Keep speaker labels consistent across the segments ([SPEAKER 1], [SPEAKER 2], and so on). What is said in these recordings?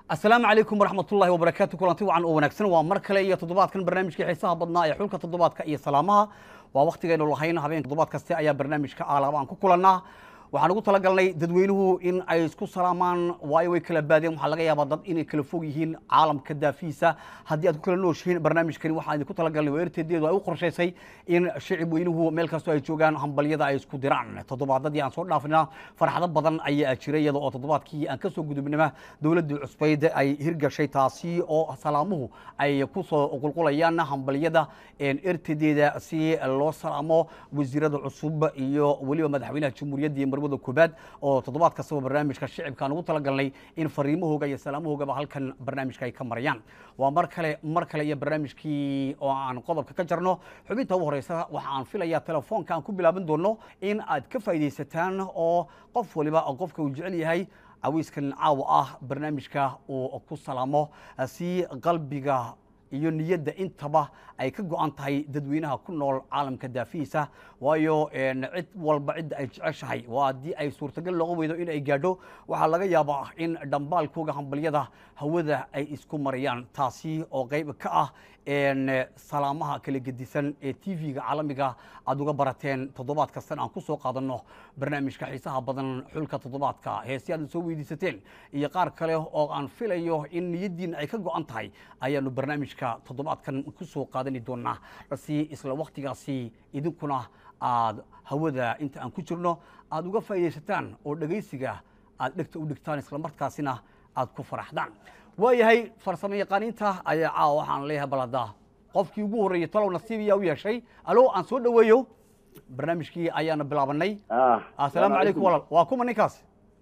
[SPEAKER 1] السلام عليكم ورحمة الله وبركاته. كلانتي وعن ونكسن ومركلة إيه تضباط كان برنامج كحسها بدنا يحول كتضباط كأي سلامها ووقت جاي نقول هين هبين تضباط كستي أي برنامج كعلى بعض كلنا وحنقول طلق لنا تدوينه إن أيسكو سلامان وايوي كلا بادين وحلقة يا بدر إن كل فوقيهن عالم كدافيسة هدي كل نوش هين برنامج كان واحد يكون طلق لنا ويرتدي وأخر شيء إن الشعب وينه ملك سوي جوجان هم بليدا أيسكو دران تضباط دي عن صورنا فينا فرحة بدن أي أشرية أو تضباط كي أنكسو جد منما دولة عصبيد أي هرجع شيء تاسي أو سلامه أي كوسو وقوليان هم بليدا إن ارتدي سي الله سلامه وزير العصوب يو ولي ومدحوينها الجمهورية دي مربوط كوباد أو تضباط كسب برنامج كالشعب كانوا طلقنا إن فريمه جاي سلامه جاب هالكن برنامج كاي كمريان ومركلة يا برنامج كي عن قضب كجرنه حبيت هو رئيسها وعن فيلا تلفون كان كوبلا من دونه إن أتكفى ستان أو قف ولبا أو قف كوجعلي هاي عويس كان عاو برنامج كا وكو سلامه سي قلبي iyo niyada intaba ay ka go'an tahay dadweynaha ku nool caalamka daafiisa waayo cid walba cid ay jeceshahay waa hadii ay suurtagal loo weydo in ay gaadho waxa laga yaabaa in dhambaalkooga hambaliyada hawada ay isku mariyaan taasi oo qayb ka ah salaamaha kala gedisan ee TV-ga caalamiga aad uga barateen toddobaad kasta aan ku soo qaadano barnaamijka xiisaha badan xulka toddobaadka heesiyada soo weydiisateen iyo qaar kale oo aan filayo in niyadiin ay ka go'an tahay ayaanu barnaamijka toddobaadkan ku soo qaadani doonaa si isla waqtigaasi idinkuna aad hawada inta aan ku jirno aad uga faa'iideysataan oo dhageysiga aad dhigta u dhigtaan isla markaasina aad ku faraxdaan waayahay farsamo yaqaaniinta ayaa waxaan leeyahay balada qofkii ugu horeeyay talow nasiib yaa u yeeshay alo aan soo dhaweeyo barnaamijkii ayaana bilaabanay assalaamu calaykum walaal waa kuma ninkaas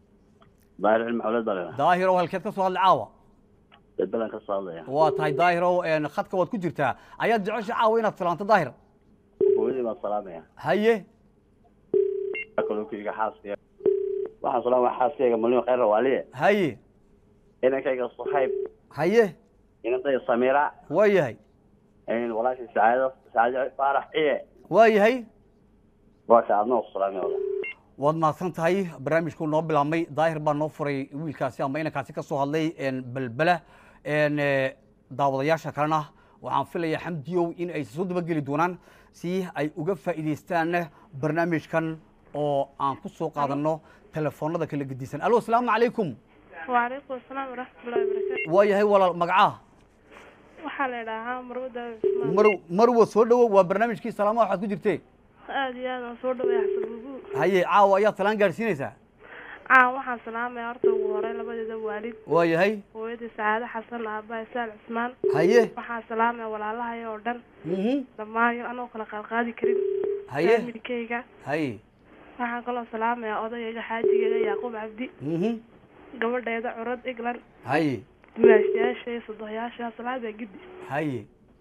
[SPEAKER 2] daahir maxamed dalay
[SPEAKER 1] daahir oo halkeed ka soo hadlay caawa
[SPEAKER 2] dadban ka soo hadlay
[SPEAKER 1] waa tahay daahir oo khadka wad ku jirtaa ayaad jeceshay caawa inaad salaanto daahir
[SPEAKER 2] hooyadii ma salaamaya
[SPEAKER 1] haye
[SPEAKER 2] akulu kiga xaasiya waxa salaam xaasiga malin khayr waliye
[SPEAKER 1] haye
[SPEAKER 2] inankayga صحيب
[SPEAKER 1] haye
[SPEAKER 2] inantay samira
[SPEAKER 1] waayahay
[SPEAKER 2] walaashi saacado farax ee
[SPEAKER 1] waayahay
[SPEAKER 2] waa saacadno salaam
[SPEAKER 1] waad mahadsan tahay barnaamijku noo bilaabmay daahir baa noo furay wiilkaasi ama inankaasi ka soo hadlay balbala daawadayaasha kalena waxaan filayaa xamdiyow in ay soo dabageli doonaan si ay uga faa'iideystaan barnaamijkan oo aan ku soo qaadano telefoonada kala gedisan alo assalaamu calaykum
[SPEAKER 3] وعليكم السلام ورحمة الله وبركاته.
[SPEAKER 1] waayahay walaal magacaa
[SPEAKER 3] waxaa la dhahaa
[SPEAKER 1] marwo soo dhawow waa barnaamijkii salaamaha waxaad ku jirtee
[SPEAKER 3] aad iyo aad aan soo dhaweeyaa xasabugu
[SPEAKER 1] haye caawa ayaad salaan gaadhsiinaysaa
[SPEAKER 3] waxaan salaamaya horta ugu horey labadeeda waalid
[SPEAKER 1] waayahay
[SPEAKER 3] hooyadii sacaado xasan aabbahay saal cismaan
[SPEAKER 1] haye
[SPEAKER 3] waxaan salaamaya walaalahay oo dhan dhammaan anoo kala qaadqaadi karin
[SPEAKER 1] haye
[SPEAKER 3] midkayga
[SPEAKER 1] haye
[SPEAKER 3] waxaan kaloo salaamaya odayga xaajigeeda yaaqub cabdi gabadheeda curad eglan
[SPEAKER 1] haye
[SPEAKER 3] dumaashiyaasha sadoyaasha salaada gidi
[SPEAKER 1] haye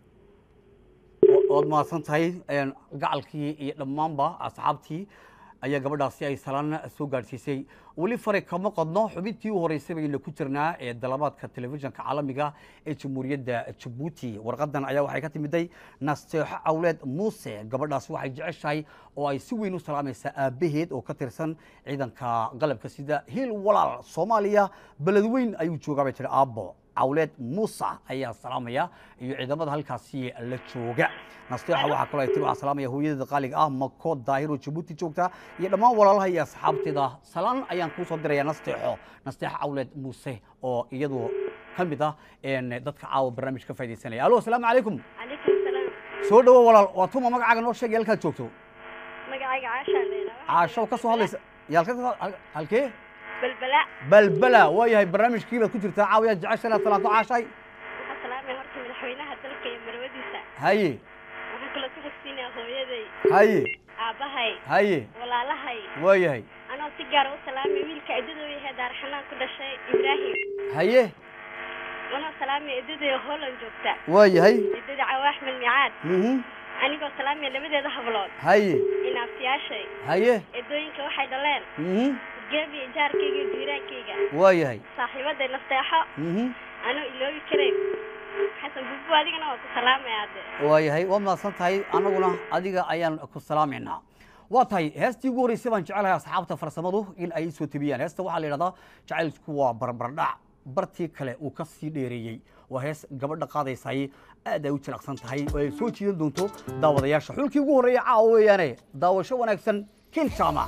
[SPEAKER 1] ood mahadsan tahay gacalkii iyo dhammaanba asxaabtii ayaa gabadhaasi ay salaan soo gaadhsiisay weli fare kama qadno xubintii u horeysay bayna ku jirnaa ee dalabaadka telefishinka caalamiga ee jamhuuriyadda Djibouti warqadan ayaa waxay ka timiday nasteexo awleed muuse gabadhaas waxay jeceshahay oo ay si weyn u salaamaysaa aabaheed oo ka tirsan ciidanka qalabka sida hiil walaal Soomaaliya balad weyn ayuu joogaa bay tiri aabbo awleed muuse ayaa salaamaya iyo ciidamada halkaasi la jooga nasteexo waxa kale ay tiri waxa salaamaya hooyada qaaliga ah mako daahiro Djibouti joogta iyo dhammaan walaalaha iyo asxaabteeda salaan ayaan ku soo diraya nasteexo awleed muuse oo iyadu kamid ah dadka caawa barnaamij ka faa'iideysanaya alo assalaamu calaykum
[SPEAKER 4] calaykum salaam
[SPEAKER 1] soo dhawo walaal waa tuma magacaaga noo sheegay halka joogto
[SPEAKER 4] magacayga caasha leeyahay
[SPEAKER 1] caasho ka soo hadlaysa halkee
[SPEAKER 4] balbala
[SPEAKER 1] waayahay barnaamijkii baad ku jirtaa caawiyaad jeceshahay salaanto caashay
[SPEAKER 4] waxaan salaamay horta madaxweynaha dalka iyo marwadiisa
[SPEAKER 1] haye
[SPEAKER 4] waxaan kala ku xigsiinaa hooyaday
[SPEAKER 1] haye
[SPEAKER 4] aabahay
[SPEAKER 1] haye
[SPEAKER 4] walaalahay
[SPEAKER 1] waayahay
[SPEAKER 4] anoo si gaar ah u salaamay wiilka idadoo yahay daarxanaan ku dhashay ibraahim
[SPEAKER 1] haye
[SPEAKER 4] anoo salaamay idadoo Holland joogta
[SPEAKER 1] waayahay
[SPEAKER 4] idada Cawaax Malmicaad anigoo salaamay labadeeda hablood
[SPEAKER 1] haye
[SPEAKER 4] inaafsiyaashay
[SPEAKER 1] haye
[SPEAKER 4] idooyinka waxay dhaleen gebi jaarkayga diiraankayga
[SPEAKER 1] waayahay
[SPEAKER 4] saaxiibada nasteexo anoo iloobi karay xasan bubu adigana waa ku salaamayaa
[SPEAKER 1] waayahay waa mahadsan tahay anaguna adiga ayaan ku salaameynaa واتاي هستي غوري سبان جعلها أصحاب تفرسمدو إن أي سو تبيان هستا وحال يرادا جعل سكوا بربردع bartii kale uu ka sii dheereeyey waa hees gabadha qaadaysay aad ay u jilicsan tahay oo ay soo jiidan doonto daawadayaasha xulkii ugu horreeyay caawa weeyaane daawasho wanaagsan kin jaamac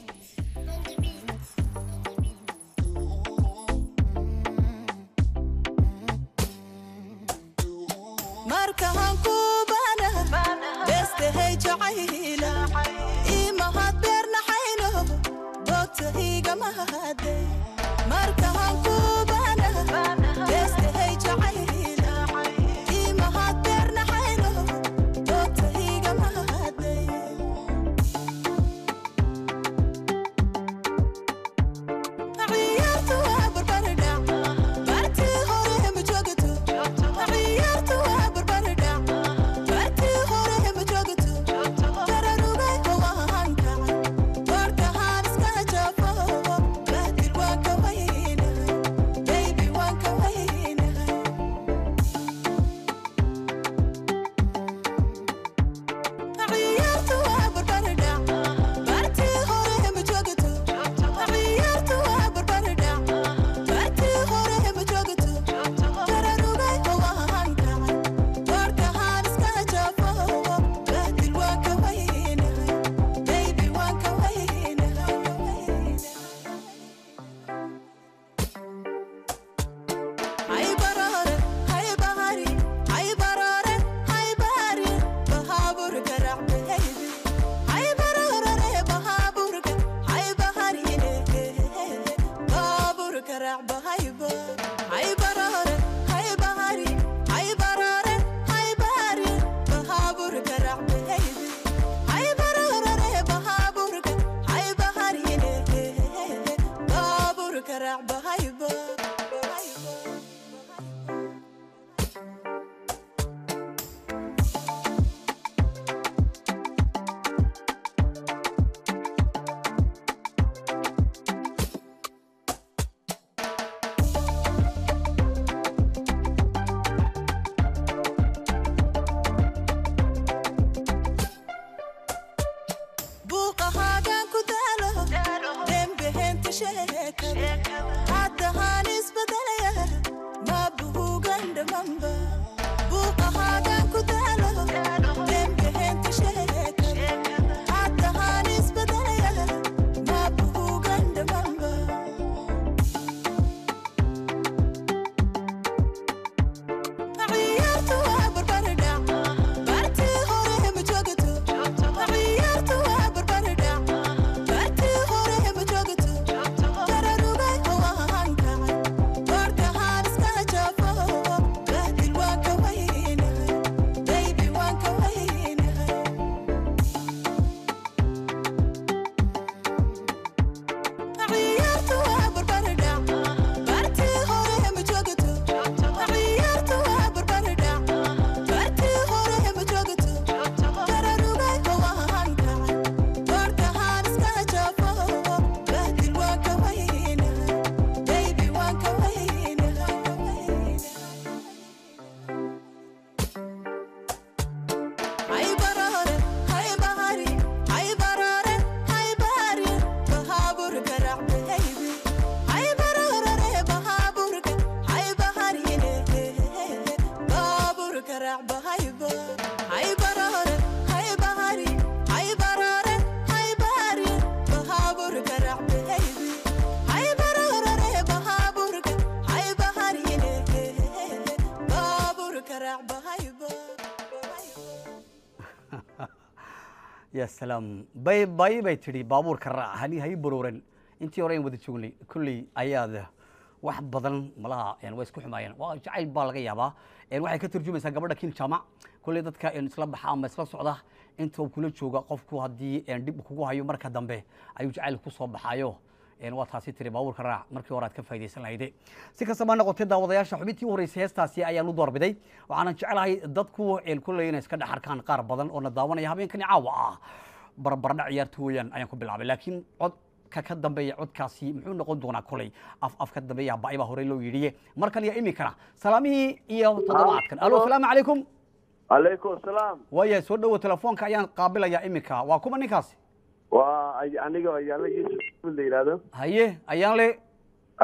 [SPEAKER 1] يا سلام باي باي باي تري بابور كرا هني هاي برورن انتي هورين ودا جوغلي كلي اياده wax badan malaha een way isku xumaayeen waa jacayl baa laga yaabaa een waxay ka turjumaysaa gabadha kin jaamac kulli dadka in isla baxa ama isla socda inta uu kula jooga qofku hadii een dib kugu hayo marka dambe ayuu jacayl ku soo baxayo een waa taasi tiri baabuurka raac markii hore aad ka faa'iideysan lahayd si kastaba noqotay daawadayaasha xubintii u horeysay heestaasi ayaan u doorbiday waxaan jecelahay dadku een kulli inay iska dhaxarkaan qaar badan oo na daawanaya habeenkan caawa ah barbardhac ciyaartooyan ayaan ku bilaabay laakiin cod ka dambeeya codkaasi muxuu noqon doonaa kulay af ka dambeeya baa hore loo yiriye markan iyo imikana salaamihii iyo toddobaadkan alo salaamu calaykum
[SPEAKER 2] calaykum salaam
[SPEAKER 1] waya soo dhawo telefoonka ayaan qaabilayaa imika waa kuma ninkaasi
[SPEAKER 2] waa aniga ayaan la yiraahdo
[SPEAKER 1] haye ayaan le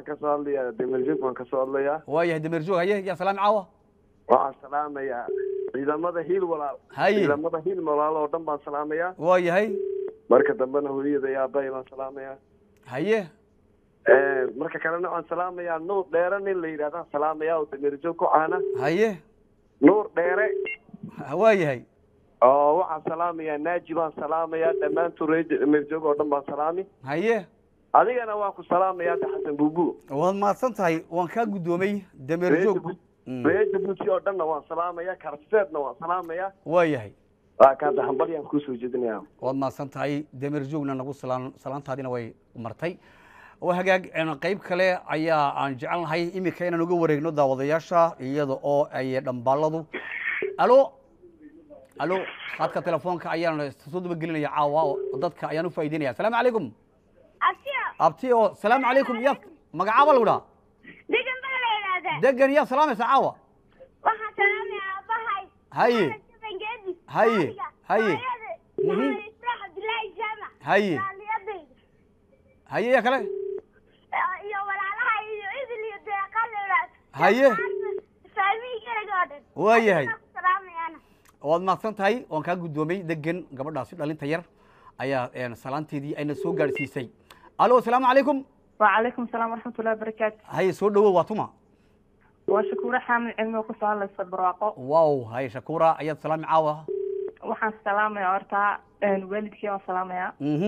[SPEAKER 5] waxaan ka soo hadlayaa dameerjoog baan ka soo hadlayaa
[SPEAKER 1] waayahay dameerjoog haye yaa salaami caawa
[SPEAKER 5] waxaan salaamayaa ciidamada hiil walaal ciidamada hiil walaal oo dhan baan salaamayaa
[SPEAKER 1] waayahay
[SPEAKER 5] marka dambena hooyada iyo aabbahay baan salaamayaa
[SPEAKER 1] haye
[SPEAKER 5] marka kalena waan salaamayaa nuur dheere nin la yidhahdaan salaamayaa oo dameerjoog ku caana
[SPEAKER 1] haye
[SPEAKER 5] nuur dheere
[SPEAKER 1] waayahay
[SPEAKER 5] oo waxaan salaamayaa naaji baan salaamayaa dhammaantood reer dameerjoog oo dhan baan salaami
[SPEAKER 1] haye
[SPEAKER 5] adigana waan ku salaamayaa xasan buubu
[SPEAKER 1] waad mahadsan tahay waan kaa guddoomay dameerjoog
[SPEAKER 5] reer jabuuti oo dhanna waan salaamayaa karseedna waan salaamayaa
[SPEAKER 1] waayahay
[SPEAKER 5] waa kaada hambalyaan kusoo jeedinayaa
[SPEAKER 1] waad mahadsan tahay dameerjoogna nagu salaantaadina way martay oo hagaag qayb kale ayaa aan jecelnahay iminka inaan uga wareegno daawadayaasha iyada oo ay dhambaaladu alo khadka telefoonka ayaan soo dabagelinaya caawa oo dadka ayaan u faa'iideynaya asalaamu calaykum abti oo salaamu calaykum yaa magacaaba lagu dhaha degan yaa salaamaysa caawa
[SPEAKER 4] waxaan salaamayaa aabahay
[SPEAKER 1] haye haye haye
[SPEAKER 4] abdullaahi jaamac
[SPEAKER 1] haye haye yaa kale
[SPEAKER 4] iyo walaalaha iyo idil iyo deeqaleeraas
[SPEAKER 1] haye
[SPEAKER 4] fahmigayga oo dhan
[SPEAKER 1] waayahay
[SPEAKER 4] salaamayaana
[SPEAKER 1] waad mahadsan tahay waan kaa guddoomay degan gabadhaasi dhalinta yar ayaa salaanteedii ayna soo gaadhsiisay alo asalaamu calaykum
[SPEAKER 3] وعليكم السلام ورحمة الله وبركاته
[SPEAKER 1] haye soo dhawow waa tuma
[SPEAKER 3] وشكورة حامل علمي وكسر الله الصبراقة
[SPEAKER 1] wow haye shakuura ayaad salaami caawa
[SPEAKER 3] وحن السلام يا أرتا والدك يا سلام يا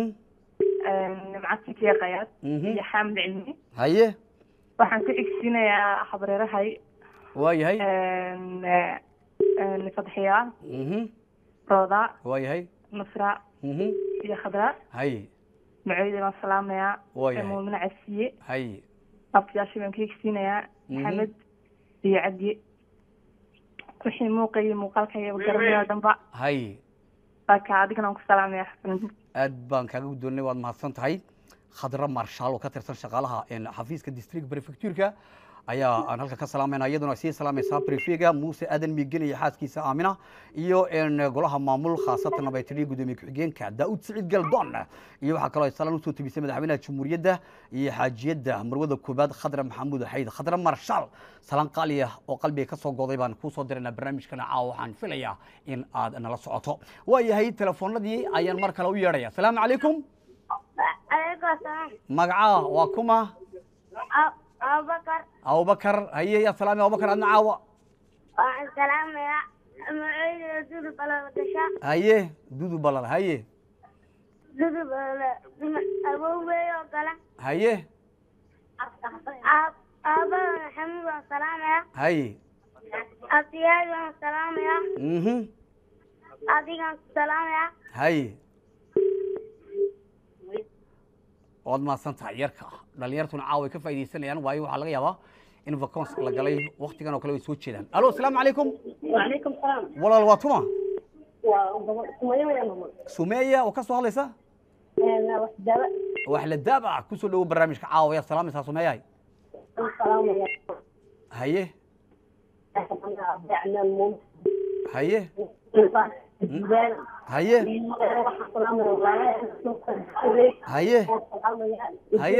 [SPEAKER 3] معك يا قياد يا حامل علمي
[SPEAKER 1] haye
[SPEAKER 3] وحن كإكسينا يا حضريرة هاي
[SPEAKER 1] waayahay
[SPEAKER 3] فتحية روضة
[SPEAKER 1] waayahay
[SPEAKER 3] نصرة يا خضراء
[SPEAKER 1] haye
[SPEAKER 3] معيدة مع السلام يا
[SPEAKER 1] waayahay
[SPEAKER 3] مؤمنة عسية
[SPEAKER 1] haye
[SPEAKER 3] أبتيا شبان كإكسينا يا محمد يا عدي وحين موقالك يا بقرمي يا دنبا
[SPEAKER 1] haye
[SPEAKER 3] لكن عادقنا نكو السلام يا حسن
[SPEAKER 1] aad baan kaaga guddoonnay waad mahadsan tahay khadra marshaal oo ka tirsan shaqaalaha xafiiska district prefectureka ayaa aan halka ka salaamayna iyaduna sii salaamaysaa prefega muuse aadan miigen iyo xaaskiisa aamina iyo golaha maamul khaasatan nabaytiriya gudoomiye ku-xigeenka daa'ud siciid galdoon iyo waxaa kaloo ay salaan usoo tebisay madaxweynaha jamhuuriyadda iyo xaajiyadda marwada koobaad khadra maxamuud xayd khadra marshaal salaan qaali ah oo qalbiga ka soo goday baan kuu soo diraynaa barnaamijkana caawa waxaan filayaa in aad nala socoto waayahay telefoonadii ayaan mar kale u yeedhaya asalaamu calaykum
[SPEAKER 4] عليكم السلام
[SPEAKER 1] magacaa waa kuma
[SPEAKER 4] أبو بكر
[SPEAKER 1] abubakar haye yaa salaami abubakar adna caawa
[SPEAKER 4] وعن سلام يا معيد رسول الله ودشا
[SPEAKER 1] haye dudu balal haye
[SPEAKER 4] ضد أبو بيو قلا
[SPEAKER 1] haye
[SPEAKER 4] أبا محمد والسلام يا
[SPEAKER 1] haye
[SPEAKER 4] أطياد والسلام يا أديك السلام يا
[SPEAKER 1] haye waad mahadsan tahay yarka dhalinyartuna caawa way ka faaidaysanayaan waayo waxaa laga yaabaa in vaconska la galay waktigan oo kale way soo jeedaan alo asalaamu calaykum
[SPEAKER 4] وعليكم السلام
[SPEAKER 1] walaal waa tuma
[SPEAKER 4] وسمية
[SPEAKER 1] sumeeya oo ka soo hadlaysa
[SPEAKER 4] وحدة
[SPEAKER 1] wax la daaba kusoo dhawo barnaamijka caawa yaa salaamaysaa sumeeyahay
[SPEAKER 4] السلام يا
[SPEAKER 1] haye haye haye haye haye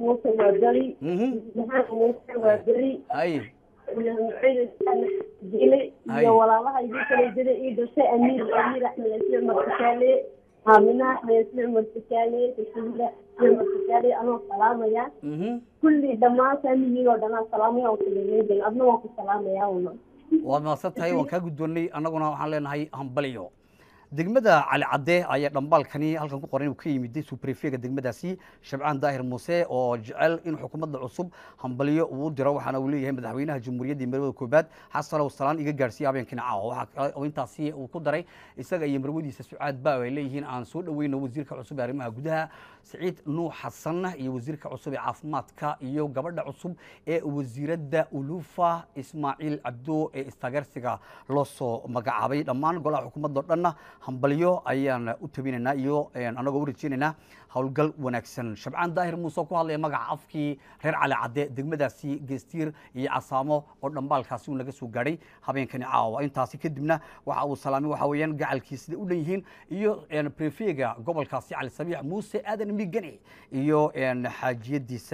[SPEAKER 1] haye
[SPEAKER 4] walaalaha idin kala jira ii dhashay amiir axmed isle markakaale aamina axmed isle markakaale tashiila isle markakaale anoo salaamaya kulli dhammaan faamiliyoo dhanaa salaamaya kuleeyahay adna waan ku salaamaya una
[SPEAKER 1] waad mahadsan tahay waan kaa guddoonnay annaguna waxaan leenahay hambaliyo degmada cali cadde ayaa dhambaalkani halkan ku qoran inuu ka yimiday subrefega degmadaasi shabcaan daahir muuse oo jecel in xukuumadda cusub hambaliyo uu diro waxaana uu leeyahay madaxweynaha jamhuuriyadda marwada koobaad xasan ow salaan iga gaarsiiya habeenkina caawa waxaa kale oo intaasi uu ku daray isaga iyo marwadiisa sucaad baa ay leeyihiin aan soo dhaweyno wasiirka cusub ee arrimaha gudaha siciid nuux xasan iyo wasiirka cusub ee caafimaadka iyo gabadha cusub ee wasiiradda ulufa ismaaciil cabdo ee istaageersiga loo soo magacaabay dhammaan golaha xukuumadda oo dhanna hambalyo ayaan u tabinaynaa iyo anagoo u rajeynaynaa howlgal wanaagsan shabcaan daahir muuse ku hadlaya magaca afkii reer cali cadde degmadaasi geestiir iyo casaamo oo dhambaalkaasi uu naga soo gaadhay habeenkani caawa intaasi kadibna waxa uu salaamay waxa weeyaan gacalkii sida u dhan yihiin iyo prefega gobolkaasi cali sabiix muuse aadan migani iyo xaajiyadiisa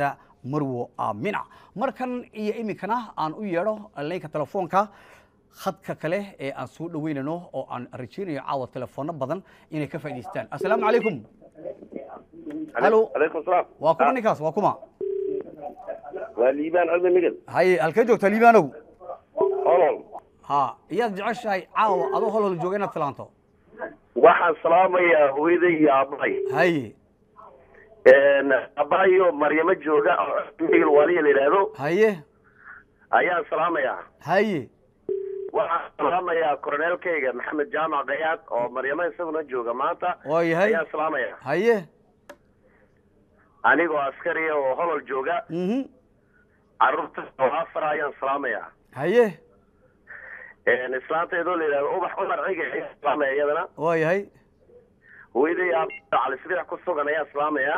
[SPEAKER 1] marwo aamina markan iyo iminkana aan u yeedho laynka telefoonka khadka kale ee aan soo dhaweynano oo aan rajaynayo caawa telefoonno badan inay ka faa'iidaystaan assalaamu calaykum halo
[SPEAKER 5] عليكم السلام
[SPEAKER 1] waa kuma ninkaas waa kuma
[SPEAKER 5] وليبان عبد المجد
[SPEAKER 1] haye halkee joogta liibaanow
[SPEAKER 5] هولول
[SPEAKER 1] ha iyaad jeceshahay caawa adoo holol jooga inaad filaanto
[SPEAKER 5] waxaan salaamayaa hooyaday iyo aabbahay
[SPEAKER 1] haye
[SPEAKER 5] aabbahayo maryamo jooga oo migil waliya la yidhaahdo
[SPEAKER 1] haye
[SPEAKER 5] ayaan salaamayaa
[SPEAKER 1] haye
[SPEAKER 5] waxaan salaamayaa koroneelkayga maxamed jaamac qayaad oo maryamo isaguna jooga maanta
[SPEAKER 1] oo yahay
[SPEAKER 5] ayaan salaamayaa
[SPEAKER 1] haye
[SPEAKER 5] anigoo askariya oo holol jooga carruurta oo afar ayaan salaamayaa
[SPEAKER 1] haye
[SPEAKER 5] islaantaydoo la yidhahdo ubax cumar ciga ayaan salaamaya iyadana
[SPEAKER 1] oo yahay
[SPEAKER 5] hooyaday aabbaha cali sideex ku sugan ayaan salaamayaa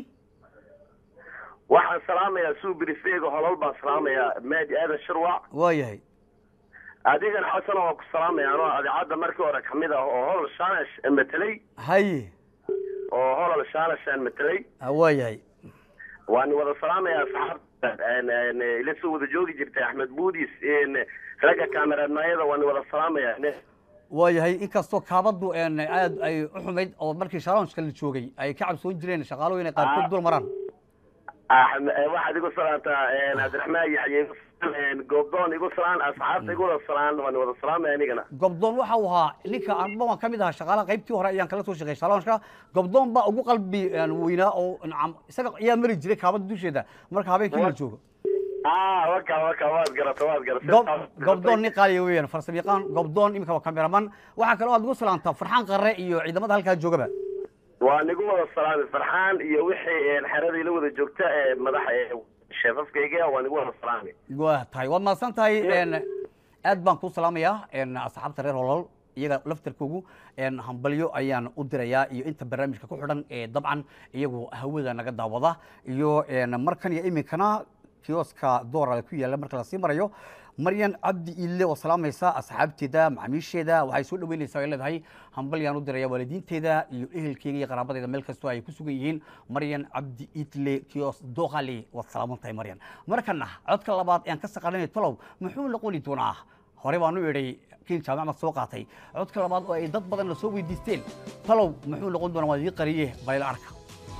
[SPEAKER 5] waxaan salaamayaa suubirifeega holol baan salaamayaa maadi aadan shirwac
[SPEAKER 1] waa yahay
[SPEAKER 5] adigana xasana waan ku salaamaya anoo adeecadda markii hore kamid ah oo holol shaanash matelay
[SPEAKER 1] haye
[SPEAKER 5] oo holol shaanashaan matelay
[SPEAKER 1] waa yahay
[SPEAKER 5] waan wada salaamayaa asxaabta ila soo wada joogi jirtay axmed buudis ragga kaameraadnaayada waan wada salaamayaa
[SPEAKER 1] waa yahay inkastoo kaabaddu aad ay u xumayd oo markii shaloonska la joogay ay ka cabsoon jireen shaqaalooyin ay qaarkood dul maraan
[SPEAKER 5] waxaad igu salaantaa cabdiraxmaan yaxye goobdoon igu salaan asxaabta igu wada salaan waan wada salaamaya anigana
[SPEAKER 1] gobdoon waxa uu ahaa ninka anba waan ka mid ahaa shaqaalaha qaybtii hore ayaan kala soo shaqeeyay shaloonka gobdoon baa ugu qalbi weynaa oo isaga ayaa mari jiray kaabadda dusheeda marka habeenkii la joogo
[SPEAKER 5] waka waad garata
[SPEAKER 1] gobdoon nin qaaliya weeyaan farsamayaqaan gobdoon iminka waa kameraman waxaa kaloo aad ugu salaantaa farxaan qarre iyo ciidamada halkaa joogaba
[SPEAKER 5] waa nigu wada salaamay farxaan iyo wixii xeradii la wada joogta ee madaxa sheefafkayga waa nigu wada salaamay
[SPEAKER 1] waa tahay waad mahadsan tahay aad baan kuu salaamayaa asxaabta reer holol iyaga laftarkoogu hambalyo ayaan u dirayaa iyo inta barnaamijka ku xidhan ee dabcan iyagu hawada naga daawada iyo markan iyo iminkana kioska doorale ku yaalla marka lasii marayo maryan cabdi ille oo salaamaysa asxaabteeda macaamiisheeda waxay soo dhaweynaysaa ay leedahay hambalyaan u diraya waalidiinteeda iyo ehelkeyga iyo qaraabadeeda meel kastoo ay ku sugan yihiin maryan cabdi ille kios doqale waad salaaman tahay maryan markana codka labaad aan ka saqalinay talow muxuu noqoni doonaa hore baan u idhay kiin jaamacad soo qaatay codka labaad oo ay dad badan la soo weydiisteen talow muxuu noqon doonaa waa idii qariye bayla arka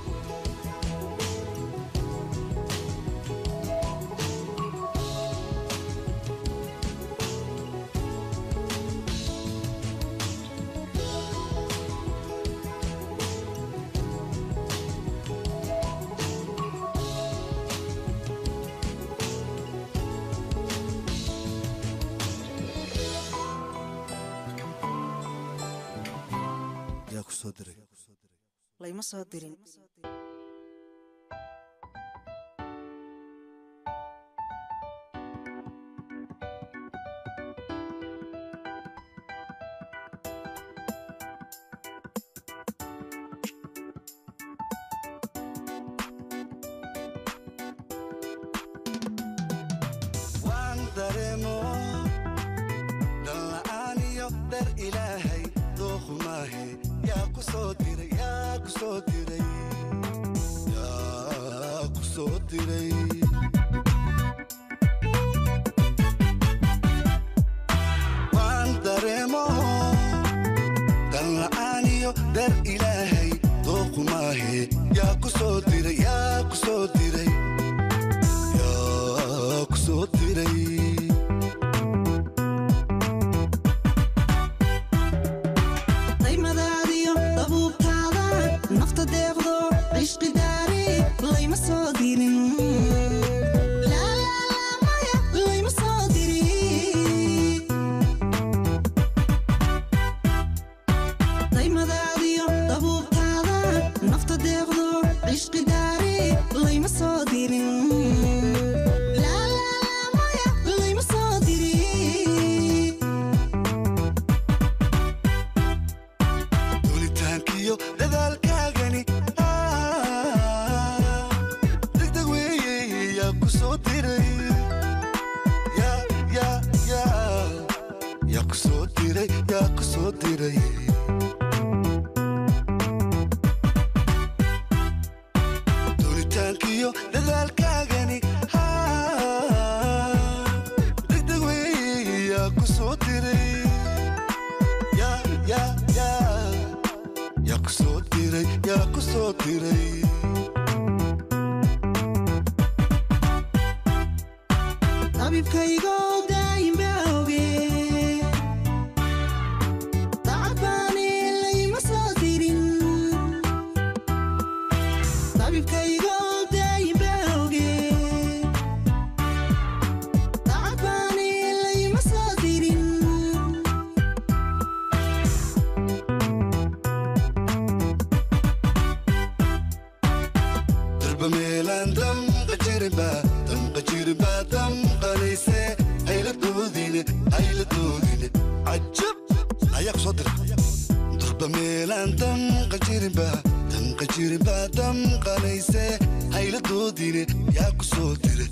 [SPEAKER 6] layma soo dirin
[SPEAKER 7] waan dareemo dhala'aan iyo dhar ilaahay dooqu maahe yaa ku soo diray yaa ku soo diray yaa ku soo diray waan dareemo dhala'aan iyo dhar ilaahay dooqu maahe yaa ku soo diray yaa ku soo diray yaa ku soo diray Duritaankiyo dadaalkaaga diray yaa ku soo diray
[SPEAKER 6] طبيبكaygo daa'im baoge tacbani layma soo dirin طبيبكaygo daa'im baoge tacbani layma soo dirin
[SPEAKER 7] darba meelaan damqa jirinba damqanayse hayla doodine cajab ayaa ku soo dira darba meelaan damqa jirinba damqanayse hayla doodine yaa ku soo diray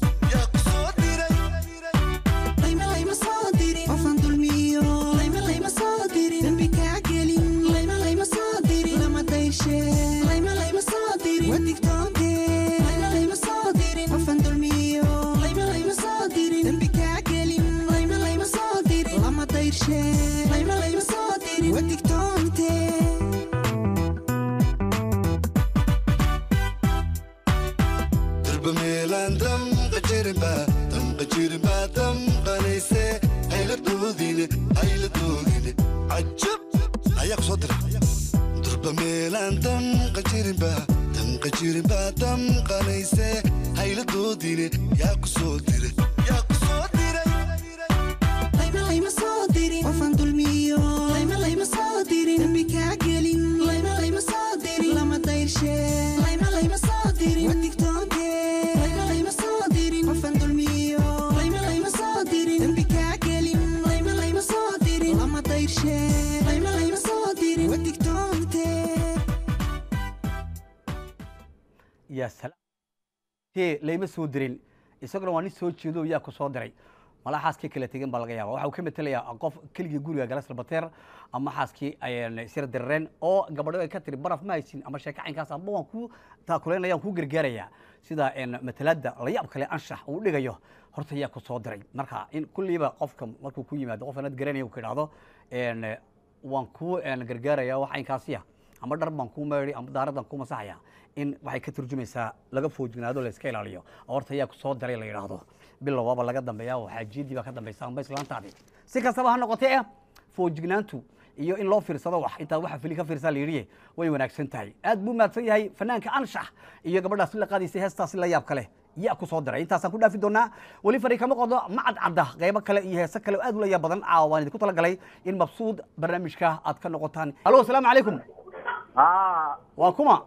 [SPEAKER 6] layma soo dirin qofan dulmiyo layma soo dirin dambi kaa gelin layma soo dirin lama dayshe layma soo dirin wadigtoonte layma soo dirin qofan dulmiyo layma soo dirin dambi kaa gelin layma soo dirin lama dayshe layma soo dirin wadigtoonte
[SPEAKER 7] darba meelaan damqa jirinba damqanayse hayla doodine cajab ayaa ku soo dira darba meelaan damqa jirinba damqanayse hayla doodine yaa ku soo diray
[SPEAKER 6] layma soo dirin qofan dulmiyo layma soo dirin dambi kaa gelin layma soo dirin lama dayshe layma soo dirin wadigtoonte layma soo dirin qofan dulmiyo layma soo dirin dambi kaa gelin layma soo dirin lama dayshe layma soo dirin wadigtoonte
[SPEAKER 1] يا سلام هي ليه ما سو درين isaguna waa nin soo jeedo yaa ku soo diray mala xaaskii kala tegin baa laga yaabaa waxa uu ka metelayaa qof keligii guriga galas bateer ama xaaskii ay sir direen oo gabadho ay ka tiri baraf ma haysin ama sheeka caynkaas amba waan ku taakuleynayaan ku gargaaraya sida metelada la yaab kale anshax uu dhigayo horta yaa ku soo diray marka in kulliiba qofka markuu ku yimaado qof anad garanaya uu ka dhacdo waan ku gargaaraya wax caynkaasiya ama dhar baan ku meeri ama daaradan ku masaxaya in waxay ka turjumaysaa laga foojignaado la iska ilaaliyo horta yaa ku soo diray la yiraahdo bilowaba laga dambeeyaa waxa jiidii ba ka dambeeysa amba islaantaadi si kastaba ha noqotee foojignaantu iyo in loo fiirsado wax inta waxa fili ka fiirsan la yiriye way wanaagsan tahay aad buu maadsan yahay fanaanka anshax iyo gabadhaas la qaadisay heestaas la yaab kale yaa ku soo diray intaasaan ku dhaafi doonaa wali fariiq kama qodo ma cadcada qaybo kale iyo heeso kale aad u la yaab badan caawaan idinku tala galay in mabsuud barnaamijka aad ka noqotaan allo assalaamu calaykum waa kuma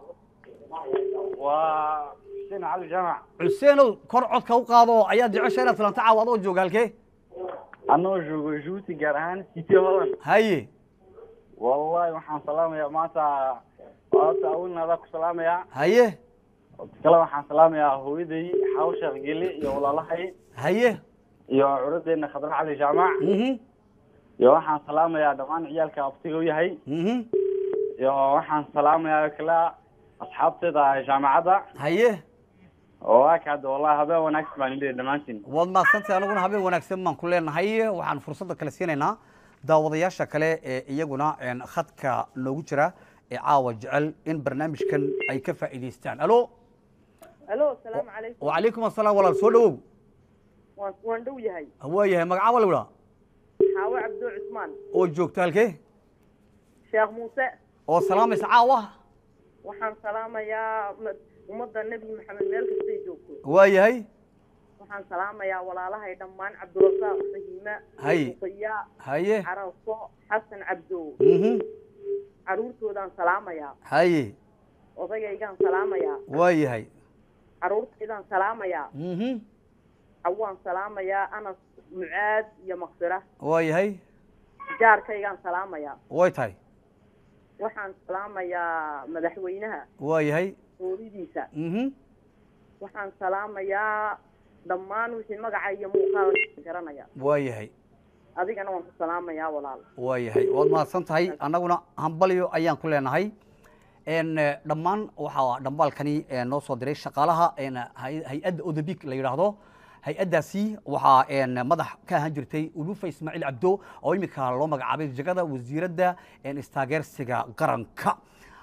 [SPEAKER 2] حسين علي الجامع
[SPEAKER 1] حسين كور codka u qaado ayaa jeceshay inaad filanta caawad oo jooga halkee
[SPEAKER 2] anoo joogo Djibouti gaar ahaan City Holland
[SPEAKER 1] haye
[SPEAKER 2] wallahi waxaan salaamayaa maanta waata awalnaada ku salaamayaa
[SPEAKER 1] haye
[SPEAKER 2] kala waxaan salaamayaa hooyaday Xawsha Geli iyo walaalahay
[SPEAKER 1] haye
[SPEAKER 2] iyo curaddeena Khadra Cali Jaamac iyo waxaan salaamayaa dhammaan ciyaalka abtiga u yahay iyo waxaan salaamayaa kala asxaabteeda jaamacada
[SPEAKER 1] haye
[SPEAKER 2] وهكذا والله هذا وناكس بان لي دمانتين
[SPEAKER 1] والله سنتي أنا قلنا هبين وناكس بان كلنا هاي وعن فرصة كلاسينا داوضياشة كله يجونا إن خدك نوجرة عاوج إن برنامج كان أي كفة إديستان ألو
[SPEAKER 8] السلام عليكم
[SPEAKER 1] وعليكم السلام ولا سولو
[SPEAKER 8] وندو يهي
[SPEAKER 1] هو يهي مقعول ولا
[SPEAKER 8] حاوي عبدو عثمان
[SPEAKER 1] وجوك تالكي
[SPEAKER 8] شيخ موسى
[SPEAKER 1] والسلام يسعاوه
[SPEAKER 8] وحن سلامة يا ومضى النبي محمد مالك السيجوكو
[SPEAKER 1] وايهي
[SPEAKER 8] وحن سلامة يا ولا لها دمان عبد الرزاق فهيمة
[SPEAKER 1] هاي
[SPEAKER 8] صياء
[SPEAKER 1] هاي
[SPEAKER 8] عرفو حسن عبدو عرورتو دان سلامة يا
[SPEAKER 1] هاي
[SPEAKER 8] وضيا يقان سلامة يا
[SPEAKER 1] وايهي
[SPEAKER 8] عرورتو دان سلامة يا عوان سلامة يا أنا معاد يا مغفرة
[SPEAKER 1] وايهي
[SPEAKER 8] جارك يقان سلامة يا
[SPEAKER 1] وايتهاي
[SPEAKER 8] waxaan salaamayaa madaxweynaha
[SPEAKER 1] waayahay
[SPEAKER 8] hooyadiisa waxaan salaamayaa dhammaan wixii magaca iyo muuqaal garanaya
[SPEAKER 1] waayahay
[SPEAKER 8] adigana waan ku salaamayaa walaal
[SPEAKER 1] waayahay waad mahadsan tahay annaguna hambalyo ayaan ku leenahay dhammaan waxaa dhambaalkani noo soo diray shaqaalaha hay-adda odabik la yidhaahdo hay-addaasi waxaa madax ka ahaan jirtay ulufa ismaaciil cabdo oo imika loo magacaabay jagada wasiiradda istaageersiga qaranka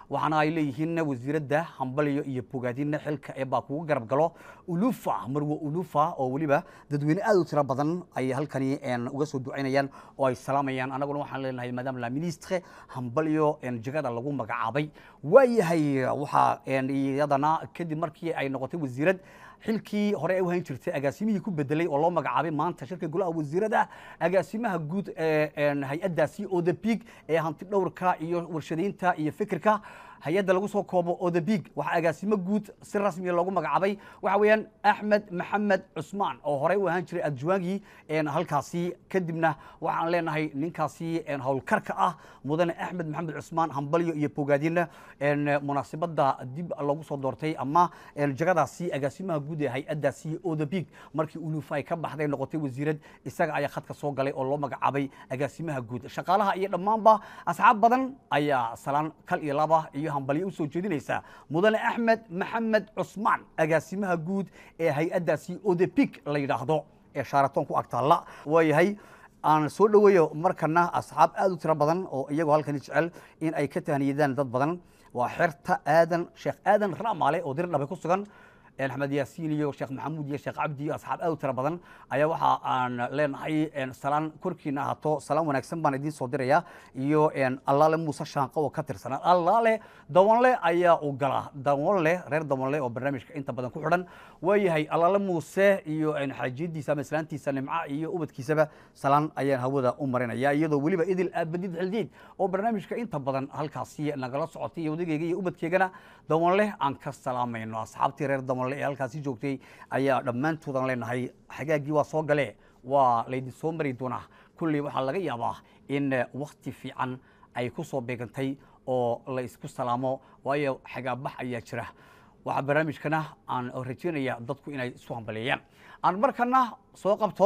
[SPEAKER 1] waxaana ay leeyihiin wasiiradda hambaliyo iyo bogaadina xilka ee baa kugu garab galo ulufa marwo ulufa oo waliba dadweyne aad u tiro badan ay halkani uga soo ducaynayaan oo ay salaamayaan anaguna waxaan leenahay madame la ministre hambaliyo jagada lagu magacaabay waayahay waxa iyadana kadib markii ay noqotay wasiirad xilkii hore ay u hayn jirtay agaasimihii ku bedelay oo loo magacaabay maanta shirka golaha wasiirada agaasimaha guud ee hay-addaasi odebig ee hanti dhowrka iyo warshadaynta iyo fikirka hay-adda lagu soo koobo odebig waxaa agaasimo guud si rasmiya loogu magacaabay waxa weeyaan axmed maxamed cusmaan oo horey u ahaan jiray adjuwaagii halkaasi kadibna waxaan leenahay ninkaasi howlkarka ah mudane axmed maxamed cusmaan hambalyo iyo bogaadina munaasabadda dib lagu soo doortay ama jagadaasi agaasimaha guud ee hay-addaasi odebig markii ulufa ay ka baxday noqotay wasiirad isaga ayaa khadka soo galay oo loo magacaabay agaasimaha guud shaqaalaha iyo dhammaanba asxaab badan ayaa salaan kal iyo laba iyo hambaliyo u soo jeedinaysa mudane axmed maxamed cusmaan agaasimaha guud ee hay-addaasi odebig la yidhaahdo ee shaaratoon ku agtaalla waayahay aan soo dhoweeyo markana asxaab aad u tiro badan oo iyagoo halkani jecel in ay ka tahniyadaan dad badan waa xerta aadan sheekh aadan ramaale oo dirdhabe ku sugan axmed yaasiin iyo sheekh maxamuud iyo sheekh cabdi iyo asxaab aad u tiro badan ayaa waxa aan leenahay salaan korkiina ahaato salaan wanaagsan baan idiin soo diraya iyo allaale muuse shaanqo oo ka tirsanaa allaale dawanle ayaa u gala dawanle reer dawanle oo barnaamijka inta badan ku xidhan waayahay allaale muuse iyo xaajiyadiisa ama islaantiisa nimca iyo ubadkiisaba salaan ayaan hawada u marinaya iyadoo weliba idil aabadid xildiid oo barnaamijka inta badan halkaasi nagala socotay iyo wadageyga iyo ubadkeygana dawanle aan ka salaamayno asxaabtii reer dawanle ee halkaasi joogtay ayaa dhammaantoodan leenahay xagaagii waa soo gale waa laydin soo mari doonaa kulley waxaa laga yaabaa in wakti fiican ay ku soo beegantay oo la isku salaamo waayo xagaabax ayaa jira waxaa barnaamijkana aan rajeynaya dadku inay isu hambaleeyaan aan markana soo qabto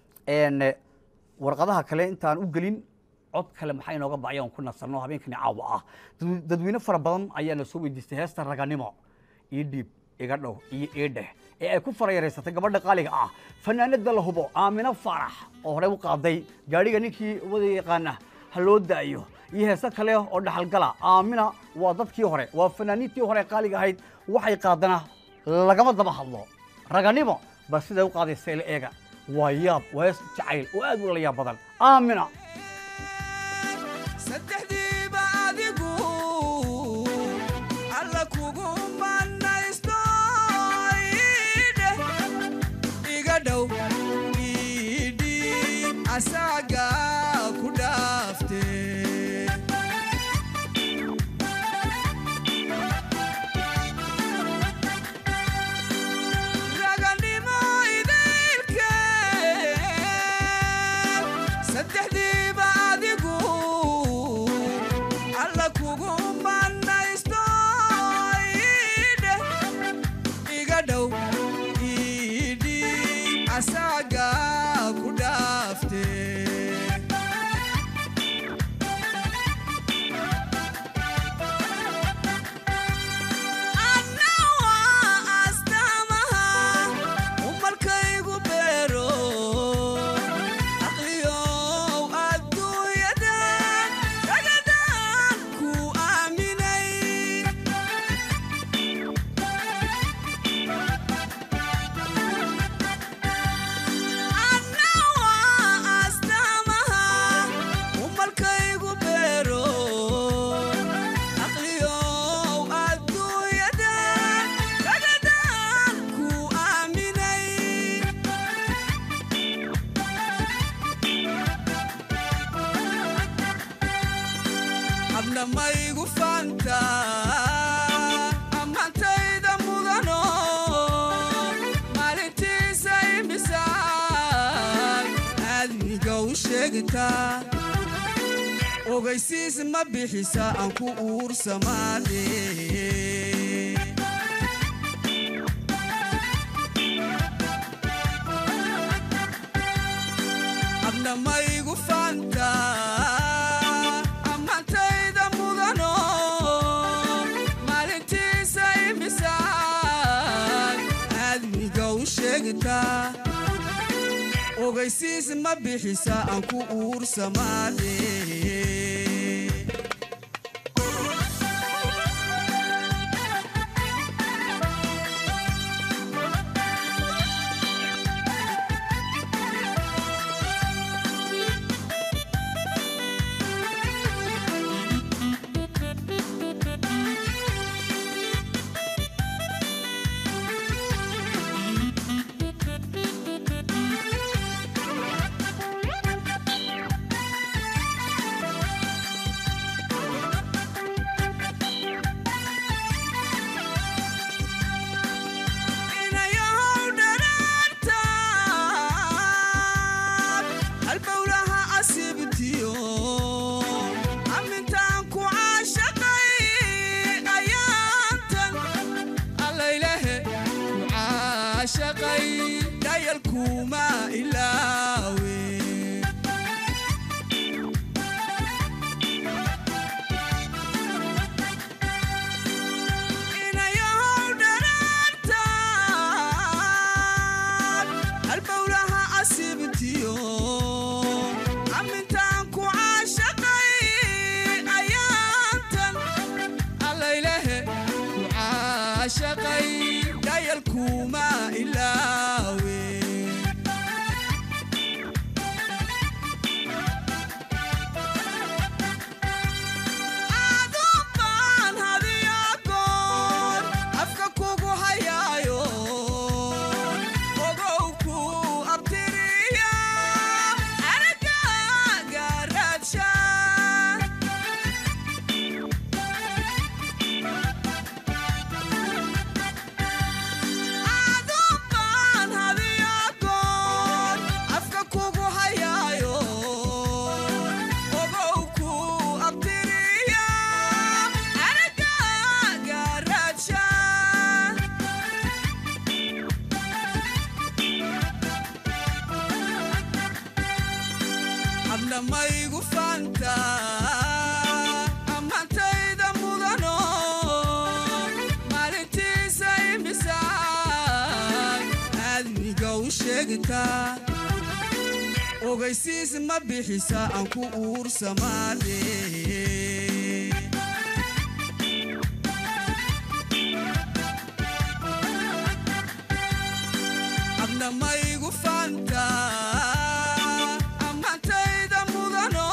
[SPEAKER 1] warqadaha kale intaan u gelin cod kale maxaa inooga bacya on ku nasarno habeenkani caawa ah dadweyne fara badan ayaana soo weydiistay heesta raganimo iyo dhiib iga dhow iyo eedheh ee ay ku farayareysatay gabadha qaaliga ah fanaanada la hubo aamino faarax oo horey u qaaday gaadhiga ninkii wada yaqaana ha loo daayo iyo heese kale oo dhaxalgala aamina waa dadkii hore waa fanaaniintii hore qaaliga ahayd waxay qaadana lagama daba hadlo raganimo ba siday u qaadaysa ila eega waa yaab waa hees jacayl oo aad u la yaab badan aamina
[SPEAKER 6] saddexdiiba adigu alla kugu manaysto iga dhow idhiib asaga ku dhaafte raganimo idaylke saddexdiiba adigu alla kugu manaysto iga dhow idhiib asaga ku dhaafte anna waa astaamaha umarkaygu beero aqliyow adduunyadan ragadan ku aaminay anna waa astaamaha umarkaygu beero aqliyow adduunyadan ragadan ku aaminay hablamaygu fanta ammaantayda mudano maalintiisa imisaan aadmiga u sheegtaa ogaysiis ma bixisa aan ku uursamaade hablamaygu fanta ammaantayda mudano maalintiisa imisaan aadmiga u sheegtaa ogaysiis ma bixisa aan ku uursamaade dhayalkuma ilaawe inayahow dharaartaan halbowlaha asibtiyo amintaan ku caashaqay ayaantan allaylehe ku caashaqay dhayalkuma ilaawe adubbaan hadiyo goor afka kugu hayaayo ogow ku abtiriya aragaaga raadsha adubbaan hadiyo goor afka kugu hayaayo ogow ku abtiriya aragaaga raadsha hadnamaygu fanta amantayda mudano maalintiisa imisaan aadmiga u sheegtaa ogaysiis ma bixisa aan ku uursamaade hadnamaygu fanta amantayda mudano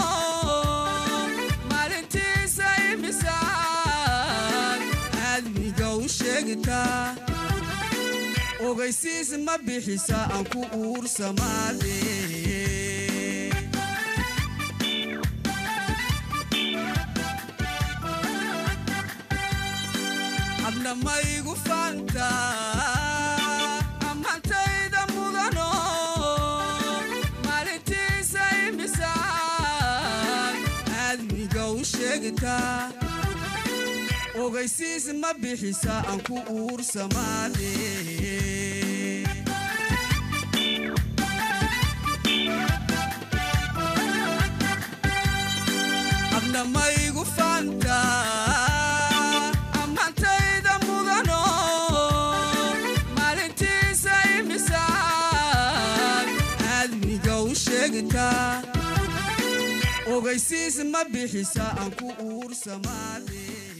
[SPEAKER 6] maalintiisa imisaan aadmiga u sheegtaa ogaysiis ma bixisa aan ku uursamaade hadnamaygu fanta amantayda mudano maalintiisa imisaan aadmiga u sheegtaa ogaysiis ma bixisa aan ku uursamaade hadnamaygu fanta amantayda mudano maalintiisa imisaan aadmiga u sheegtaa ogaysiis ma bixisa aan ku uursamaade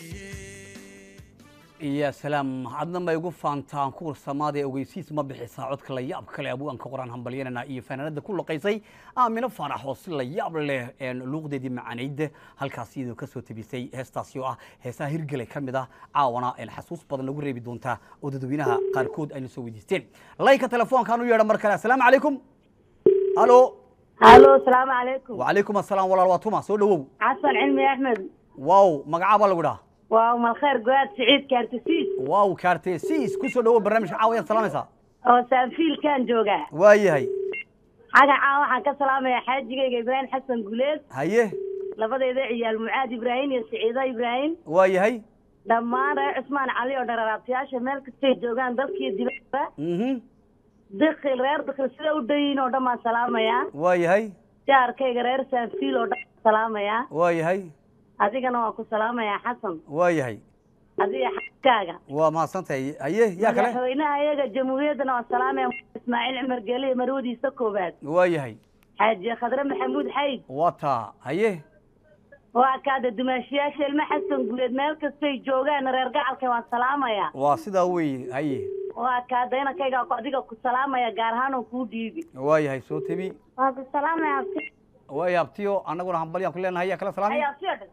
[SPEAKER 1] يا سلام عدنا ما يقول فانتان كور سمادي أوجيسيس ما بحسها عد كلا ياب كلا أبو أنك قران هم بلينا إيه فنانات كل قيسي من فرح وصل ياب له إن لغة دي معنيد هالكاسيد وكسوة تبيسي هستاسيو هسا هرجلة كم ده عاونا الحسوس بدل نقول بدون تا وددوينها قاركود أي نسوي ديستين لايك تلفون كانوا يرى مركز السلام عليكم ألو
[SPEAKER 4] السلام عليكم
[SPEAKER 1] وعليكم السلام ورحمة الله وبركاته سولو
[SPEAKER 4] حسن علمي يا أحمد
[SPEAKER 1] واو مقعبة لقدا
[SPEAKER 4] واو ما الخير قوات سعيد كارتسيس
[SPEAKER 1] واو كارتيسيس كسو دو برنامج عاوية سلامة
[SPEAKER 4] oo saanfiil kan jooga
[SPEAKER 1] waayahay
[SPEAKER 4] xaga waxaan ka salaamayaa xaajigayga Ibrahim Xasan Guleed
[SPEAKER 1] haye
[SPEAKER 4] labadeeda ciyaal Mucaad Ibrahim iyo Saciida Ibrahim
[SPEAKER 1] waayahay
[SPEAKER 4] dhammaan reer Cusmaan Cali oo dhararaabtayaasha meel kasta joogaan dalkii dibadda dakhil reer dakhil sida u dhayin oo dhammaan salaamayaa
[SPEAKER 1] waayahay
[SPEAKER 4] jaarkayga reer saanfiil oo dhammaan salaamayaa
[SPEAKER 1] waayahay
[SPEAKER 4] adigana waan ku salaamayaa Xasan
[SPEAKER 1] waayahay
[SPEAKER 4] adiga xaqaaga
[SPEAKER 1] waa mahadsantahay haye yaa kale
[SPEAKER 4] madaxweynaha iyaga jamhuuriyadda waa salaamaya Ismaaciil Cumar Geele marwadiisa koobaad
[SPEAKER 1] waayahay
[SPEAKER 4] xaaji Khadra Maxamuud Xayd
[SPEAKER 1] wata haye
[SPEAKER 4] waa kaada dumaashiyaasha ilma Xasan Guleed meel kasta ay joogaan reer gacalka waan salaamaya
[SPEAKER 1] waa sidaa weey haye
[SPEAKER 4] waa kaada inakayga ku adiga ku salaamaya gaar ahaan oo ku dhiibi
[SPEAKER 1] waayahay soo tabi
[SPEAKER 4] waa ku salaamaya
[SPEAKER 1] waayahay abtiyo anaguna hambalyan ku leenahay yaa kala salaamay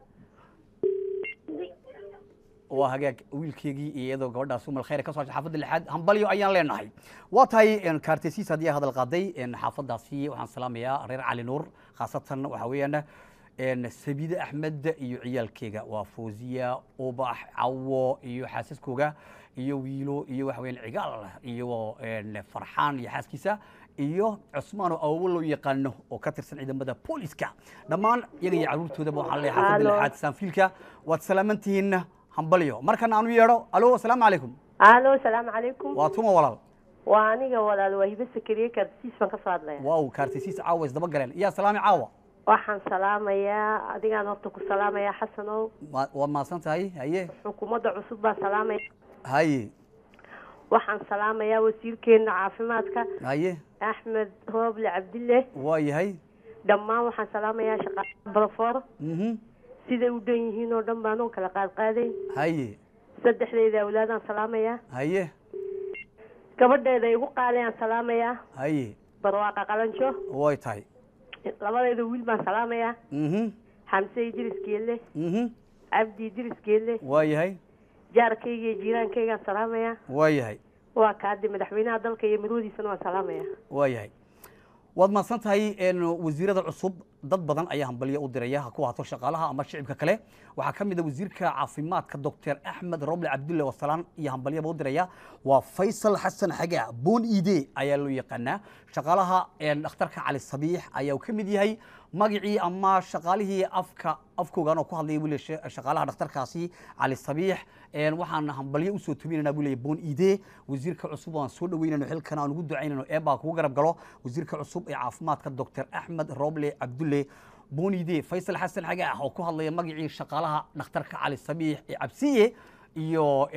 [SPEAKER 1] waa hagaag wiilkeygii iyadoo gabadhaas umal khayr ka soo xaafadda lixaad hambalyo ayaan leenahay waa tahay kaartesiis haddii hadal qaaday xaafaddaasi waxaan salaamayaa reer cali nuur khaasatan waxa weeyaan sabiide axmed iyo ciyaalkeega waa fawziya ubax cawo iyo xaasaskooga iyo wiilo iyo waxa weeyaan cigaal iyo farxaan iyo xaaskiisa iyo cusmaan oo awal loo yaqaano oo ka tirsan ciidamada booliska dhammaan iyaga iyo caruurtoodaba waxaan leeyahay xaafadda lixaad saanfiilka waad salaamantihiin hambalyo markan aanu yeedho alo asalaamu calaykum
[SPEAKER 4] alo salaamu calaykum
[SPEAKER 1] waa tuma walaal
[SPEAKER 9] waa aniga walaal waa hibe sakariye kaartisiis baan ka soo hadlaya
[SPEAKER 1] waaw kaartisiis caawa isdaba galeen yaa salaami caawa
[SPEAKER 9] waxaan salaamayaa adigaan horta ku salaamayaa xasanow
[SPEAKER 1] waad mahadsan tahay haye
[SPEAKER 9] xukuumadda cusub baan salaamaya
[SPEAKER 1] haye
[SPEAKER 9] waxaan salaamayaa wasiirkeena caafimaadka
[SPEAKER 1] haye
[SPEAKER 9] axmed rooble cabdille
[SPEAKER 1] waa yahay
[SPEAKER 9] dhammaan waxaan salaamayaa shaqaalaha barafoor siday u dhan yihiin oo dhan baan oo kala qaadqaadayn
[SPEAKER 1] haye
[SPEAKER 9] saddexdeeda awlaadaan salaamayaa
[SPEAKER 1] haye
[SPEAKER 9] gabadheeda igu qaalayaan salaamayaa
[SPEAKER 1] haye
[SPEAKER 9] barwaaqa qalanjo
[SPEAKER 1] way tahay
[SPEAKER 9] labadeeda wiil baan salaamayaa xamse idris geelle cabdi idris geelle
[SPEAKER 1] waa yahay
[SPEAKER 9] jaarkayga iyo jiiraankaygaan salaamayaa
[SPEAKER 1] waa yahay
[SPEAKER 9] waa kaadi madaxweynaha dalka iyo marwadiisana waan salaamayaa
[SPEAKER 1] waa yahay waad mahadsan tahay wasiirada cusub dad badan ayaa hambalyo u diraya ha ku haato shaqaalaha ama shicibka kale waxaa ka mid ah wasiirka caafimaadka doctor axmed roble cabdulle wasalaan iyo hambalyaba u diraya waa faysal xasan xagaa boon iide ayaa loo yaqaanaa shaqaalaha dhakhtarka cali sabiix ayaa uu ka mid yahay magacii ama shaqaalihii afkoogan oo ku hadlaya wili shaqaalaha dhakhtarkaasi cali sabiix waxaan hambalyo usoo tubinaynaa buu leeyahay boon iide wasiirka cusub aan soo dhaweynayno xilkan aan ugu ducaynayno eebaa kugu garab galo wasiirka cusub ee caafimaadka doctor axmed roble cabdulle boon iide faysal xasan xagaa oo ku hadlaya magacii shaqaalaha dhakhtarka cali sabiix ee cabsiye iyo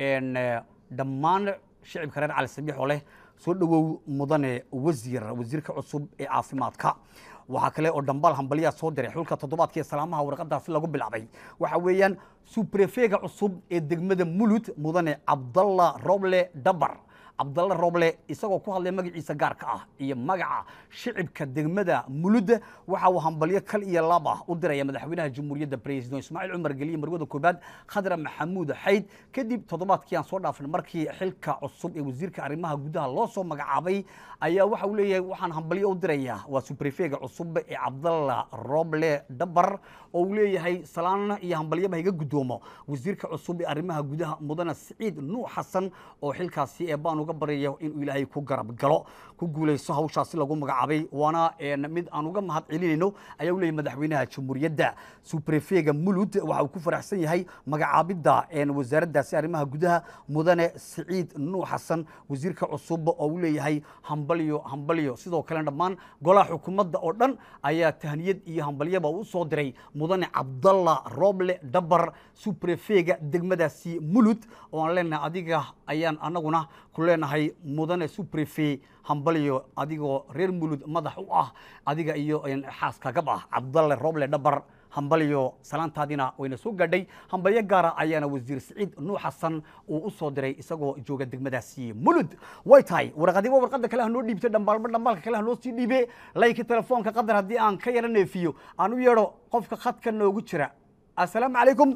[SPEAKER 1] dhammaan shicibka reer cali sabiix oo leh soo dhawow mudane wasiirka cusub ee caafimaadka waxaa kale oo dhambaal hambalyaa soo diray xulka toddobaadka ee salaamaha warqadaasi lagu bilaabay waxa weeyaan subrefeega cusub ee degmada mulud mudane cabdalla roble dabar cabdalla roble isagoo ku hadlay magaciisa gaarka ah iyo magaca shicibka degmada mulud waxa uu hambalyo kal iyo laab ah u diraya madaxweynaha jamhuuriyadda president ismaaciil cumar geliye marwada koobaad khadra maxamuud xayd kadib toddobaadkii aan soo dhaafnay markii xilka cusub ee wasiirka arrimaha gudaha loo soo magacaabay ayaa waxa uu leeyahay waxaan hambalyo u dirayaa waa subrefeega cusub ee cabdalla roble dabar oo uu leeyahay salaan iyo hambalyaba iga gudoomo wasiirka cusub ee arrimaha gudaha mudane siciid nuux xasan oo xilkaasi ee baan uga baryayo inuu ilaahay ku garab galo ku guulayso hawshaasi lagu magacaabay waana mid aan uga mahad celinayno ayaa u leeyahay madaxweynaha jamhuuriyadda subrefeega mulud waxa uu ku faraxsan yahay magacaabidda wasaaraddaasi arrimaha gudaha mudane siciid nuux xasan wasiirka cusub oo uu leeyahay hambalyo sidoo kale dhammaan golaha xukuumadda oo dhan ayaa tahniyad iyo hambalyaba u soo diray mudane cabdalla roble dabar subrefeega degmadaasi mulud oo aan leenahay adiga ayaan anaguna ku leenahay mudane subrefe hambalyo adigoo reer mulud madax u ah adiga iyo xaaskagab ah cabdalle roble dabar hambalyo salaantaadina wayna soo gaadhay hambalyo gaara ayaana wasiir siciid nuux xasan uu u soo diray isagoo jooga degmadaasi mulud way tahay warqadiba warqada kale ha noo dhiibtay dhambaalka kale ha noo sii dhiibe layka telefoonka qadar haddii aan ka yara neefiyo aan u yeedho qofka khadka noogu jira assalaamu calaykum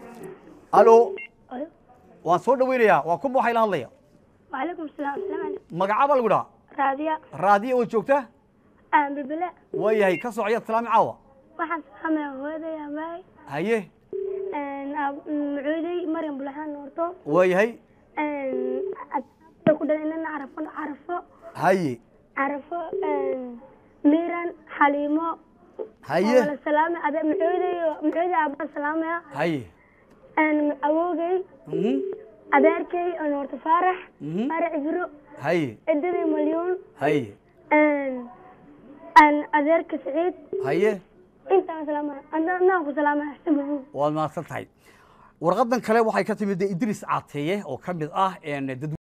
[SPEAKER 1] alo waan soo dhaweynayaa waa kuma waxay la hadlaya
[SPEAKER 10] وعليكم السلام السلام عليكم
[SPEAKER 1] magacaaba lagu dhaha
[SPEAKER 10] راضية
[SPEAKER 1] raadiya oo joogta
[SPEAKER 10] ببلاء
[SPEAKER 1] waayahay ka socyaad salaami caawa
[SPEAKER 10] waxaan salaamaya hooyaday abaay
[SPEAKER 1] haye
[SPEAKER 10] macuuday maryam bulaxaan noorto
[SPEAKER 1] waayahay
[SPEAKER 10] ku dhan inana carafo
[SPEAKER 1] haye
[SPEAKER 10] carafo miran xaliimo
[SPEAKER 1] haye
[SPEAKER 10] wala salaame macuuday abaan salaamaya
[SPEAKER 1] haye
[SPEAKER 10] awoogay adeerkay noorto faarax faarax ibro
[SPEAKER 1] haye
[SPEAKER 10] cidaday malyoon
[SPEAKER 1] haye
[SPEAKER 10] adeerka saciid
[SPEAKER 1] haye
[SPEAKER 10] intaan salaamaya anaan ku salaamaya xisbigu
[SPEAKER 1] waad mahadsan tahay warqadan kale waxay ka timid idris caateeye oo ka mid ah